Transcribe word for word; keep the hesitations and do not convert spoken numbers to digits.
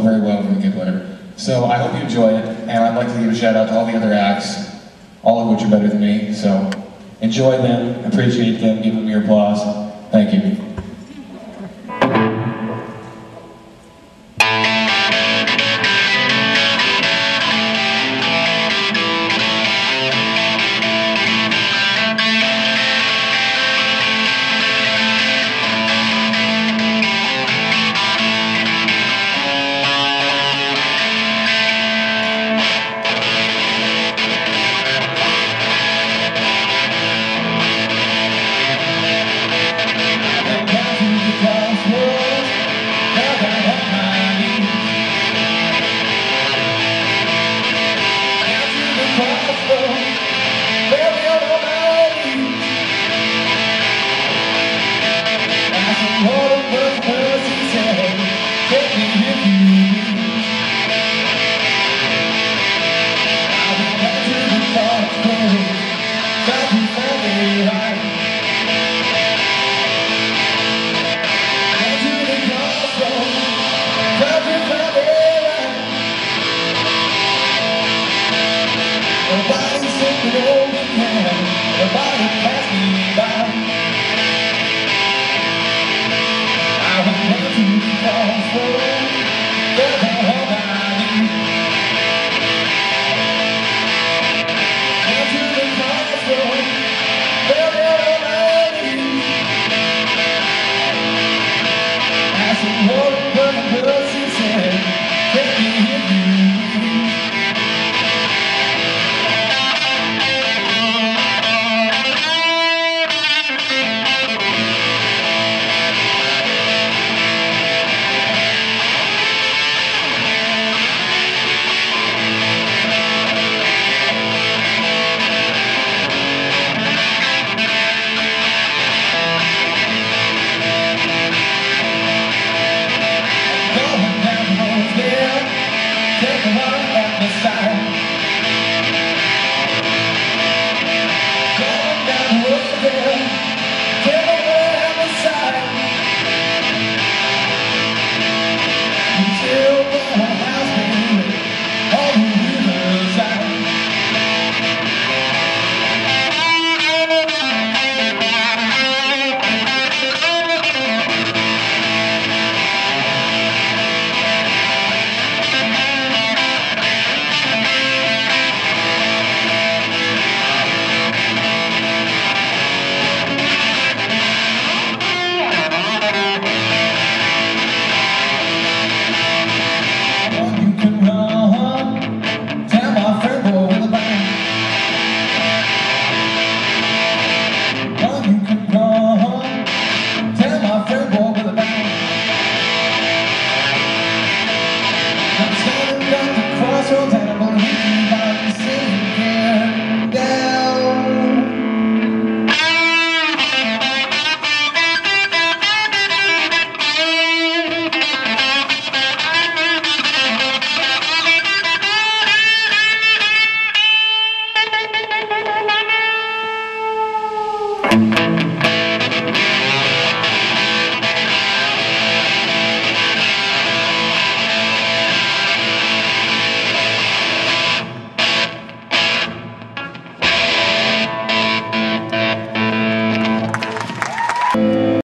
very well from the good letter. So I hope you enjoy it, and I'd like to give a shout out to all the other acts, all of which are better than me. So enjoy them, appreciate them, give them your applause. Thank you.